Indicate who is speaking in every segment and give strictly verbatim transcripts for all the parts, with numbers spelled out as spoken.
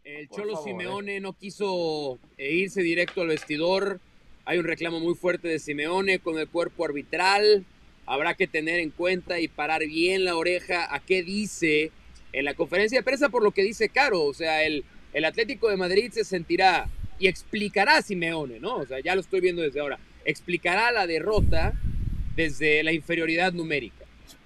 Speaker 1: El
Speaker 2: Por
Speaker 1: Cholo
Speaker 2: favor,
Speaker 1: Simeone
Speaker 2: eh.
Speaker 1: no quiso eh, irse directo al vestidor. Hay un reclamo muy fuerte de Simeone con el cuerpo arbitral. Habrá que tener en cuenta y parar bien la oreja a qué dice en la conferencia de prensa por lo que dice Caro. O sea, el, el Atlético de Madrid se sentirá y explicará a Simeone, ¿no? O sea, ya lo estoy viendo desde ahora. Explicará la derrota desde la inferioridad numérica.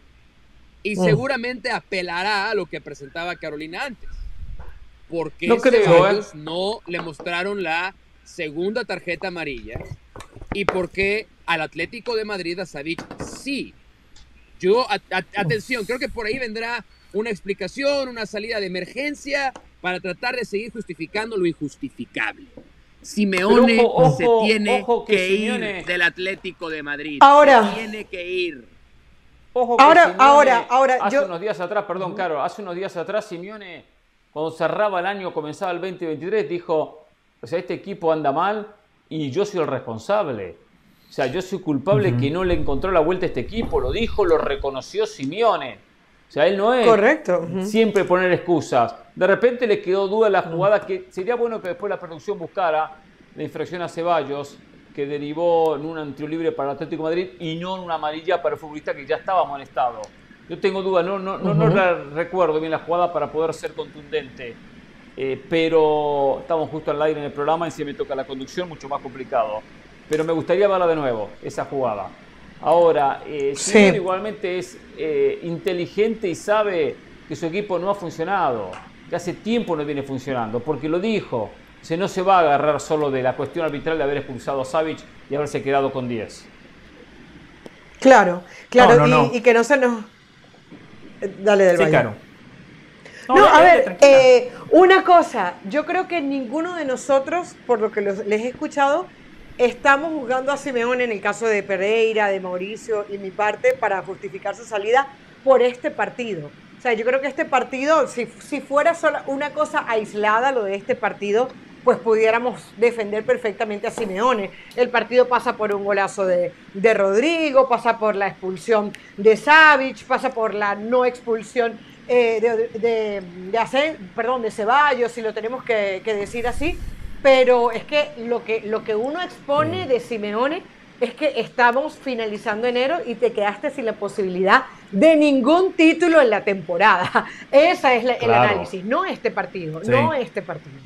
Speaker 1: Y
Speaker 3: Mm.
Speaker 1: seguramente apelará a lo que presentaba Carolina antes. ¿Por qué
Speaker 3: No creo, ¿eh?
Speaker 1: Ceballos no le mostraron la segunda tarjeta amarilla? ¿Y por qué al Atlético de Madrid a Savic sí? Yo, a, a, atención, creo que por ahí vendrá una explicación, una salida de emergencia para tratar de seguir justificando lo injustificable. Simeone
Speaker 2: Pero ojo,
Speaker 1: se
Speaker 2: ojo,
Speaker 1: tiene
Speaker 2: ojo que
Speaker 1: que
Speaker 2: Simeone...
Speaker 1: ir del Atlético de Madrid.
Speaker 3: Ahora,
Speaker 1: Se tiene que ir.
Speaker 2: Ojo que
Speaker 3: ahora,
Speaker 2: Simeone,
Speaker 3: ahora, ahora,
Speaker 2: hace
Speaker 3: yo...
Speaker 2: unos días atrás, perdón,
Speaker 3: Ujú.
Speaker 2: Caro, hace unos días atrás Simeone, cuando cerraba el año, comenzaba el veinte veintitrés, dijo, o sea, este equipo anda mal y yo soy el responsable. O sea, yo soy culpable
Speaker 3: Ujú.
Speaker 2: que no le encontró la vuelta a este equipo, lo dijo, lo reconoció Simeone. O sea, él no es
Speaker 3: Correcto. Ujú.
Speaker 2: siempre poner excusas. De repente le quedó duda la jugada, que sería bueno que después la producción buscara la infracción a Ceballos, que derivó en un tiro libre para el Atlético de Madrid y no en una amarilla para el futbolista que ya estaba amonestado. Yo tengo duda, no, no, no, no
Speaker 3: Ujú.
Speaker 2: la recuerdo bien la jugada para poder ser contundente, eh, pero estamos justo al aire en el programa y si me toca la conducción, mucho más complicado. Pero me gustaría verla de nuevo, esa jugada. Ahora, eh, Simeone
Speaker 3: Sí.
Speaker 2: igualmente es eh, inteligente y sabe que su equipo no ha funcionado, que hace tiempo no viene funcionando, porque lo dijo. Se no se va a agarrar solo de la cuestión arbitral de haber expulsado a Savic y haberse quedado con diez.
Speaker 3: Claro,
Speaker 4: No,
Speaker 3: claro,
Speaker 4: no,
Speaker 3: y,
Speaker 4: no.
Speaker 3: y que no se nos... eh, Dale, del
Speaker 4: Sí,
Speaker 3: Valle.
Speaker 4: Caro. No,
Speaker 3: No,
Speaker 4: dale,
Speaker 3: a
Speaker 4: dale,
Speaker 3: ver,
Speaker 4: tranquila.
Speaker 3: eh, una cosa, yo creo que ninguno de nosotros, por lo que los- les he escuchado, estamos juzgando a Simeone en el caso de Pereira, de Mauricio y mi parte para justificar su salida por este partido. O sea, yo creo que este partido, si, si fuera sola una cosa aislada, lo de este partido, pues pudiéramos defender perfectamente a Simeone. El partido pasa por un golazo de, de Rodrigo, pasa por la expulsión de Savic, pasa por la no expulsión eh, de, de, de hacer, perdón, de Ceballos, si lo tenemos que, que decir así, pero es que lo que, lo que uno expone de Simeone es que estamos finalizando enero y te quedaste sin la posibilidad de ningún título en la temporada. Ese es la, el
Speaker 4: Claro.
Speaker 3: análisis, no este partido,
Speaker 4: Sí.
Speaker 3: no este partido.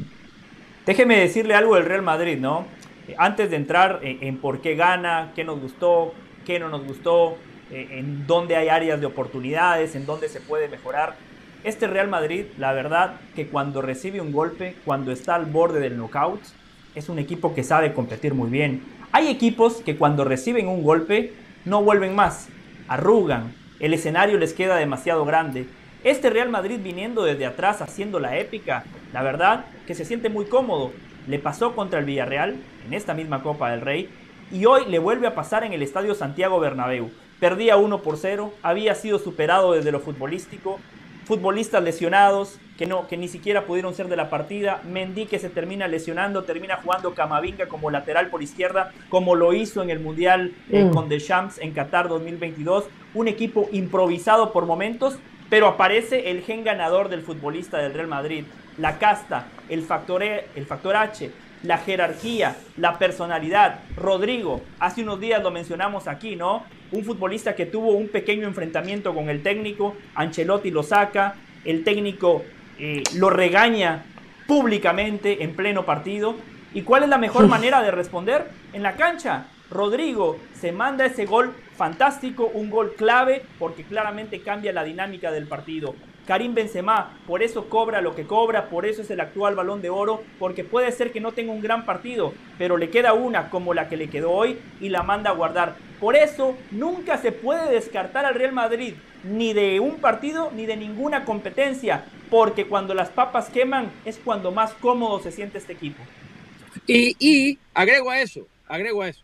Speaker 4: Déjeme decirle algo del Real Madrid, ¿no? Eh, Antes de entrar en, en por qué gana, qué nos gustó, qué no nos gustó, eh, en dónde hay áreas de oportunidades, en dónde se puede mejorar. Este Real Madrid, la verdad, que cuando recibe un golpe, cuando está al borde del knockout, es un equipo que sabe competir muy bien. Hay equipos que cuando reciben un golpe no vuelven más, arrugan, el escenario les queda demasiado grande. Este Real Madrid viniendo desde atrás haciendo la épica, la verdad que se siente muy cómodo. Le pasó contra el Villarreal en esta misma Copa del Rey y hoy le vuelve a pasar en el Estadio Santiago Bernabéu. Perdía uno por cero, había sido superado desde lo futbolístico, futbolistas lesionados que, no, que ni siquiera pudieron ser de la partida, Mendy que se termina lesionando, termina jugando Camavinga como lateral por izquierda, como lo hizo en el Mundial eh,
Speaker 3: Mm.
Speaker 4: con Deschamps en Qatar dos mil veintidós, un equipo improvisado por momentos, pero aparece el gen ganador del futbolista del Real Madrid, la casta, el factor, e, el factor H, la jerarquía, la personalidad. Rodrigo, hace unos días lo mencionamos aquí, ¿no? Un futbolista que tuvo un pequeño enfrentamiento con el técnico, Ancelotti lo saca, el técnico eh, lo regaña públicamente en pleno partido. ¿Y cuál es la mejor manera de responder? En la cancha. Rodrigo se manda ese gol fantástico, un gol clave porque claramente cambia la dinámica del partido. Karim Benzema, por eso cobra lo que cobra, por eso es el actual Balón de Oro, porque puede ser que no tenga un gran partido, pero le queda una como la que le quedó hoy y la manda a guardar. Por eso nunca se puede descartar al Real Madrid, ni de un partido ni de ninguna competencia, porque cuando las papas queman es cuando más cómodo se siente este equipo.
Speaker 1: Y, y agrego a eso, agrego a eso,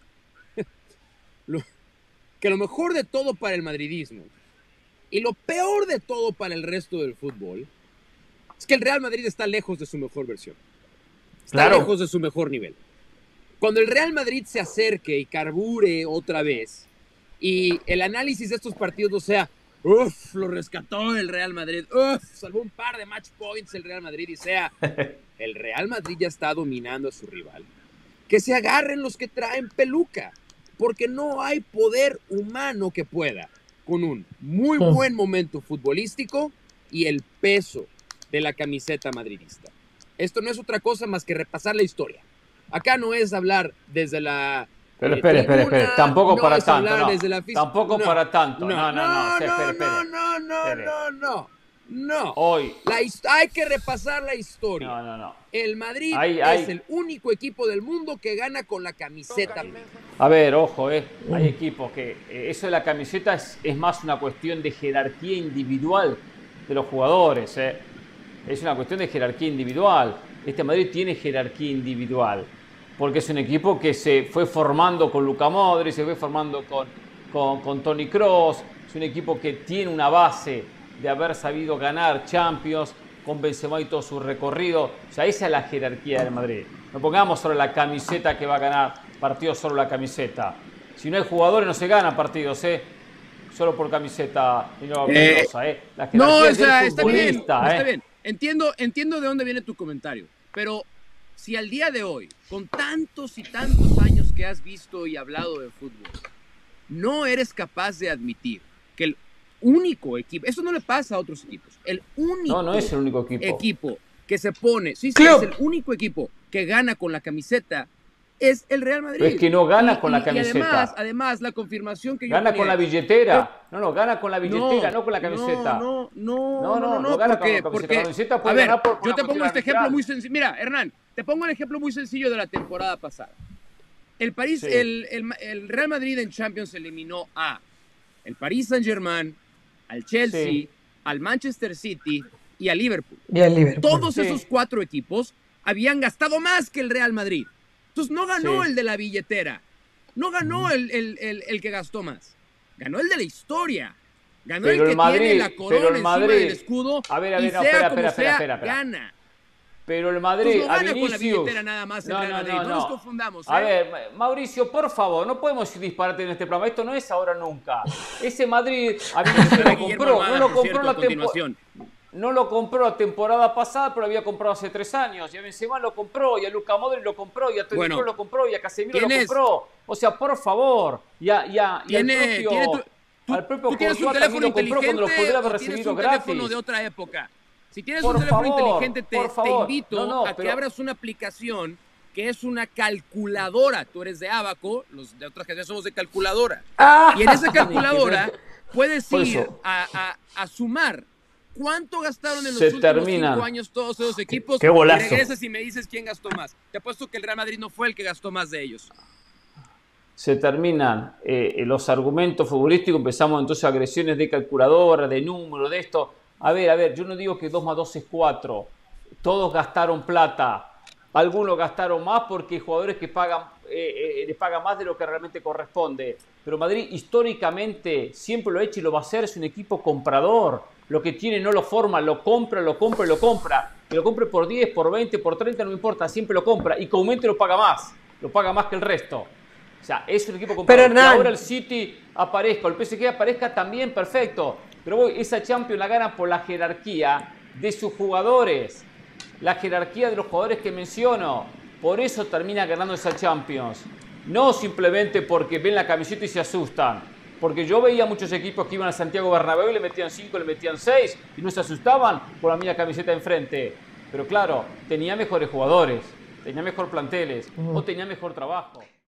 Speaker 1: lo, que lo mejor de todo para el madridismo y lo peor de todo para el resto del fútbol es que el Real Madrid está lejos de su mejor versión. Está
Speaker 4: Claro.
Speaker 1: lejos de su mejor nivel. Cuando el Real Madrid se acerque y carbure otra vez y el análisis de estos partidos no sea Uf, lo rescató el Real Madrid. Uf, salvó un par de match points el Real Madrid. Y sea, el Real Madrid ya está dominando a su rival. Que se agarren los que traen peluca. Porque no hay poder humano que pueda, con un muy buen momento futbolístico y el peso de la camiseta madridista. Esto no es otra cosa más que repasar la historia. Acá no es hablar desde la...
Speaker 2: Pero espere, espere, espere. Tampoco
Speaker 1: no
Speaker 2: para
Speaker 1: es
Speaker 2: tanto,
Speaker 1: hablar
Speaker 2: no.
Speaker 1: desde la fis-
Speaker 2: Tampoco
Speaker 1: no,
Speaker 2: para tanto. No, no, no.
Speaker 1: no,
Speaker 2: sí, espere, espere.
Speaker 1: no, no, no,
Speaker 2: Espere.
Speaker 1: no, no, no.
Speaker 2: Hoy.
Speaker 1: La his- hay que repasar la historia.
Speaker 2: No, no, no.
Speaker 1: El Madrid
Speaker 2: Hay-
Speaker 1: es
Speaker 2: hay-
Speaker 1: el único equipo del mundo que gana con la camiseta.
Speaker 2: A ver, ojo, eh. Hay equipos que eh, eso de la camiseta es, es más una cuestión de jerarquía individual de los jugadores. Eh. Es una cuestión de jerarquía individual. Este Madrid tiene jerarquía individual. Porque es un equipo que se fue formando con Luka Modric, se fue formando con, con, con Toni Kroos. Es un equipo que tiene una base de haber sabido ganar Champions con Benzema y todo su recorrido. O sea, esa es la jerarquía del Madrid. No pongamos solo la camiseta que va a ganar partidos, solo la camiseta. Si no hay jugadores, no se ganan partidos, ¿eh? Solo por camiseta y no
Speaker 1: Eh,
Speaker 2: cosa, ¿eh? La
Speaker 1: No,
Speaker 2: jerarquía
Speaker 1: o sea,
Speaker 2: del
Speaker 1: está bien,
Speaker 2: futbolista,
Speaker 1: está
Speaker 2: ¿eh?
Speaker 1: bien. Entiendo, entiendo de dónde viene tu comentario, pero si al día de hoy, con tantos y tantos años que has visto y hablado de fútbol, no eres capaz de admitir que el único equipo, eso no le pasa a otros equipos, el único
Speaker 2: No, no es el único equipo.
Speaker 1: equipo que se pone, sí, sí,
Speaker 3: Club.
Speaker 1: es el único equipo que gana con la camiseta, es el Real Madrid.
Speaker 2: Pero es que no gana
Speaker 1: Y-
Speaker 2: con la
Speaker 1: y-
Speaker 2: camiseta.
Speaker 1: Y además, además, la confirmación que yo
Speaker 2: Gana
Speaker 1: tenía-
Speaker 2: con la billetera. No, no, gana con la billetera, no, con la camiseta.
Speaker 1: No, no,
Speaker 2: No,
Speaker 1: no,
Speaker 2: no,
Speaker 1: no,
Speaker 2: no
Speaker 1: no,
Speaker 2: gana
Speaker 1: porque,
Speaker 2: con la camiseta.
Speaker 1: porque-
Speaker 2: Con la camiseta
Speaker 1: a
Speaker 2: puede
Speaker 1: ver,
Speaker 2: ganar por- por
Speaker 1: yo
Speaker 2: una
Speaker 1: te pongo
Speaker 2: cuestión
Speaker 1: este ejemplo
Speaker 2: arbitral.
Speaker 1: muy sencillo. Mira, Hernán, te pongo el ejemplo muy sencillo de la temporada pasada. El París,
Speaker 2: Sí.
Speaker 1: el, el, el Real Madrid en Champions eliminó a el Paris Saint-Germain, al Chelsea,
Speaker 2: Sí.
Speaker 1: al Manchester City y al Liverpool.
Speaker 3: Y el Liverpool.
Speaker 1: Todos
Speaker 2: Sí.
Speaker 1: esos cuatro equipos habían gastado más que el Real Madrid. Entonces no ganó
Speaker 2: Sí.
Speaker 1: el de la billetera. No ganó el, el, el, el que gastó más. Ganó el de la historia. Ganó
Speaker 2: Pero
Speaker 1: el que
Speaker 2: el Madrid-
Speaker 1: tiene la
Speaker 2: pero
Speaker 1: corona
Speaker 2: el
Speaker 1: encima
Speaker 2: Madrid-
Speaker 1: del escudo.
Speaker 2: A ver, a ver,
Speaker 1: y
Speaker 2: no,
Speaker 1: sea
Speaker 2: espera,
Speaker 1: como
Speaker 2: espera, espera,
Speaker 1: sea,
Speaker 2: espera, espera.
Speaker 1: gana.
Speaker 2: Pero el
Speaker 1: Entonces
Speaker 2: Madrid,
Speaker 1: no
Speaker 2: a
Speaker 1: gana con la
Speaker 2: Vinicius...
Speaker 1: billetera nada más el
Speaker 2: No,
Speaker 1: Real
Speaker 2: no,
Speaker 1: Madrid.
Speaker 2: no,
Speaker 1: No,
Speaker 2: no.
Speaker 1: nos confundamos.
Speaker 2: A
Speaker 1: ¿eh?
Speaker 2: ver, Mauricio, por favor, no podemos decir disparate en este programa. Esto no es ahora nunca. Ese Madrid, a Vinicius lo
Speaker 1: Guillermo
Speaker 2: compró,
Speaker 1: Almada,
Speaker 2: no lo
Speaker 1: por
Speaker 2: compró
Speaker 1: cierto,
Speaker 2: la
Speaker 1: a continuación.
Speaker 2: temporada. No lo compró la temporada pasada, pero lo había comprado hace tres años. Y a Benzema lo compró, y a Luka Modric lo compró, y a Toni
Speaker 1: Bueno,
Speaker 2: Kroos lo compró, y a Casemiro lo
Speaker 1: ¿quién es?
Speaker 2: compró. O sea, por favor. Y, a, y, a, y al
Speaker 1: Tiene,
Speaker 2: propio,
Speaker 1: tiene tu, tú,
Speaker 2: al propio
Speaker 1: tú tienes un
Speaker 2: Courtois
Speaker 1: teléfono
Speaker 2: también lo compró cuando lo
Speaker 1: inteligente
Speaker 2: podría haber
Speaker 1: o tienes
Speaker 2: recibido
Speaker 1: un
Speaker 2: gratis.
Speaker 1: teléfono de otra época. Si tienes
Speaker 2: Por
Speaker 1: un teléfono
Speaker 2: favor,
Speaker 1: inteligente, te,
Speaker 2: por
Speaker 1: te
Speaker 2: favor.
Speaker 1: invito
Speaker 2: No, no,
Speaker 1: a que
Speaker 2: pero-
Speaker 1: abras una aplicación que es una calculadora. Tú eres de Abaco, los de otras generaciones somos de calculadora.
Speaker 3: Ah,
Speaker 1: Y en esa calculadora puedes
Speaker 2: Por
Speaker 1: ir
Speaker 2: eso.
Speaker 1: a, a- a sumar cuánto gastaron en los
Speaker 2: Se
Speaker 1: últimos
Speaker 2: terminan.
Speaker 1: cinco años todos esos equipos.
Speaker 4: Qué golazo.
Speaker 1: Y regresas y me dices quién gastó más. Te apuesto que el Real Madrid no fue el que gastó más de ellos.
Speaker 2: Se terminan eh, los argumentos futbolísticos, empezamos entonces agresiones de calculadora, de número, de esto. A ver, a ver, yo no digo que dos más dos es cuatro. Todos gastaron plata. Algunos gastaron más porque hay jugadores que pagan, eh, eh, les pagan más de lo que realmente corresponde. Pero Madrid históricamente siempre lo ha hecho y lo va a hacer. Es un equipo comprador. Lo que tiene no lo forma, lo compra, lo compra y lo compra. Que lo compre por diez, por veinte, por treinta, no importa. Siempre lo compra. Y que aumente lo paga más. Lo paga más que el resto. O sea, es un equipo comprador.
Speaker 3: Pero, Hernán,
Speaker 2: que ahora el City aparezca, el P S G aparezca también, perfecto. Pero voy, esa Champions la ganan por la jerarquía de sus jugadores. La jerarquía de los jugadores que menciono. Por eso termina ganando esa Champions. No simplemente porque ven la camiseta y se asustan. Porque yo veía muchos equipos que iban a Santiago Bernabéu y le metían cinco, le metían seis y no se asustaban por la misma camiseta enfrente. Pero claro, tenía mejores jugadores, tenía mejor planteles o tenía mejor trabajo.